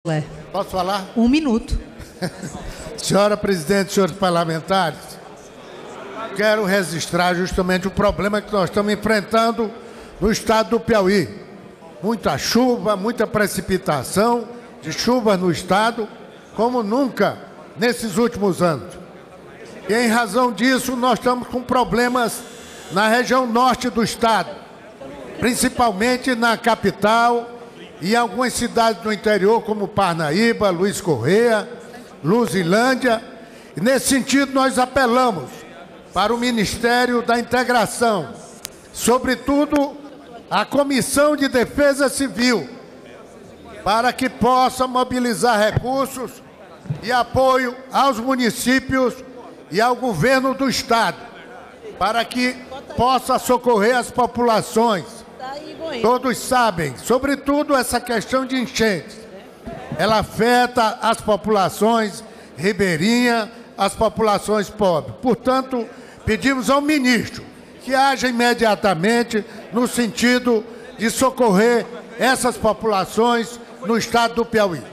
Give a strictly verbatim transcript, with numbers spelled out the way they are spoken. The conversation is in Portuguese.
É. Posso falar? Um minuto. Senhora presidente, senhores parlamentares, quero registrar justamente o problema que nós estamos enfrentando no estado do Piauí. Muita chuva, muita precipitação de chuva no estado, como nunca nesses últimos anos. E em razão disso, nós estamos com problemas na região norte do estado, principalmente na capital e algumas cidades do interior, como Parnaíba, Luiz Correia, Luzilândia. E nesse sentido, nós apelamos para o Ministério da Integração, sobretudo a Comissão de Defesa Civil, para que possa mobilizar recursos e apoio aos municípios e ao governo do estado, para que possa socorrer as populações. Todos sabem, sobretudo essa questão de enchentes. Ela afeta as populações ribeirinhas, as populações pobres. Portanto, pedimos ao ministro que haja imediatamente no sentido de socorrer essas populações no estado do Piauí.